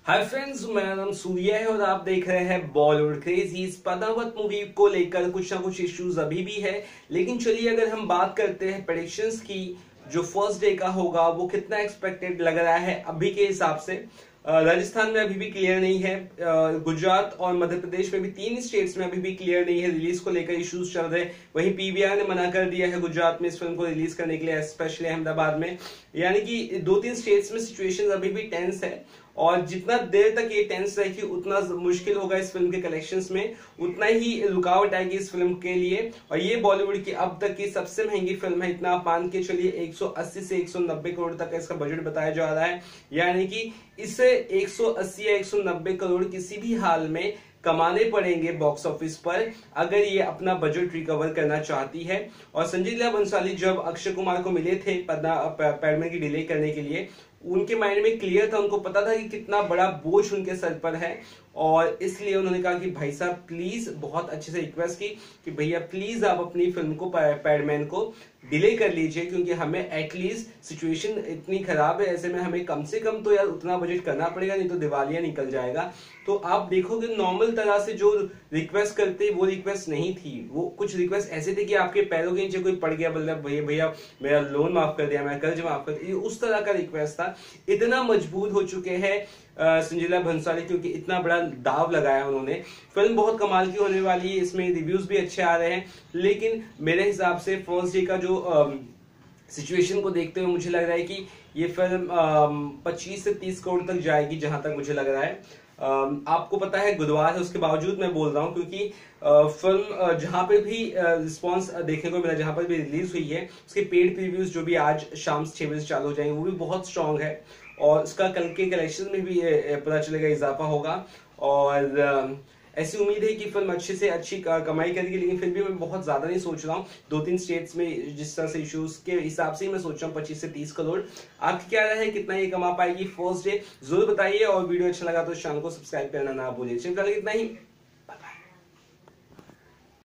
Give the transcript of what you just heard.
Hi friends, मेरा नाम सूर्य है और आप देख रहे हैं बॉलीवुड क्रेजी। इस पद्मावत मूवी को लेकर कुछ ना कुछ इश्यूज अभी भी है, लेकिन चलिए अगर हम बात करते हैं प्रेडिक्शंस की, जो फर्स्ट डे का होगा वो कितना एक्सपेक्टेड लग रहा है अभी के हिसाब से। राजस्थान में अभी भी क्लियर नहीं है, गुजरात और मध्य प्रदेश में भी, तीन स्टेट्स में अभी भी क्लियर नहीं है। रिलीज को लेकर इश्यूज चल रहे हैं। वहीं पीवीआर ने मना कर दिया है गुजरात में इस फिल्म को रिलीज करने के लिए, स्पेशली अहमदाबाद में। यानी कि दो तीन स्टेट्स में सिचुएशन अभी भी टेंस है, और जितना देर तक ये टेंस रहेगी उतना मुश्किल होगा इस फिल्म के कलेक्शंस में, उतना ही रुकावट आएगी इस फिल्म के लिए। और ये बॉलीवुड की अब तक की सबसे महंगी फिल्म है, इतना आप मान के चलिए 180 से 190 करोड़ तक का इसका बजट बताया जा रहा है। यानी कि इसे 180 या 190 करोड़ किसी भी हाल में कमाने पड़ेंगे बॉक्स ऑफिस पर, अगर ये अपना बजट रिकवर करना चाहती है। और संजय लीला भंसाली जब अक्षय कुमार को मिले थे पैडमैन की डिले करने के लिए, उनके माइंड में क्लियर था, उनको पता था कि कितना बड़ा बोझ उनके सर पर है, और इसलिए उन्होंने कहा कि भाई साहब प्लीज, बहुत अच्छे से रिक्वेस्ट की कि भैया प्लीज आप अपनी फिल्म को, पैडमैन को डिले कर लीजिए, क्योंकि हमें एटलीस्ट सिचुएशन इतनी खराब है, ऐसे में हमें कम से कम तो यार उतना बजट करना पड़ेगा, नहीं तो दिवालिया निकल जाएगा। तो आप देखोगे नॉर्मल तरह से जो रिक्वेस्ट करते वो रिक्वेस्ट नहीं थी, वो कुछ रिक्वेस्ट ऐसे थे कि आपके पैरों के नीचे कोई पड़ गया, मतलब भैया भैया मेरा लोन माफ कर दिया, मेरा कर्ज माफ कर दिया, उस तरह का रिक्वेस्ट था। इतना मजबूर हो चुके हैं संजय लीला भंसाली, क्योंकि इतना बड़ा दाव लगाया उन्होंने। फिल्म बहुत कमाल की होने वाली है, इसमें रिव्यूज भी अच्छे आ रहे हैं, लेकिन मेरे हिसाब से फर्स्ट डे का जो सिचुएशन को देखते हुए मुझे लग रहा है कि ये फिल्म 25 से 30 करोड़ तक जाएगी, जहां तक मुझे लग रहा है। आपको पता है गुरुवार है, उसके बावजूद मैं बोल रहा हूं, क्योंकि फिल्म जहां पे भी रिस्पांस देखने को मिला, जहां पर भी रिलीज हुई है, उसके पेड प्रीव्यूज जो भी आज शाम 6 बजे चालू हो जाएंगे, वो भी बहुत स्ट्रांग है, और उसका कल के कलेक्शन में भी पता चलेगा, इजाफा होगा। और ऐसी उम्मीद है कि फिल्म अच्छे से अच्छी कमाई करेगी, लेकिन फिर भी मैं बहुत ज्यादा नहीं सोच रहा हूँ। दो तीन स्टेट्स में जिस तरह से इश्यूज के हिसाब से ही मैं सोच रहा हूँ 25 से 30 करोड़। आपकी क्या राय है, कितना ये कमा पाएगी फर्स्ट डे, जरूर बताइए। और वीडियो अच्छा लगा तो चैनल को सब्सक्राइब करना ना भूलिए। चलिए इतना ही।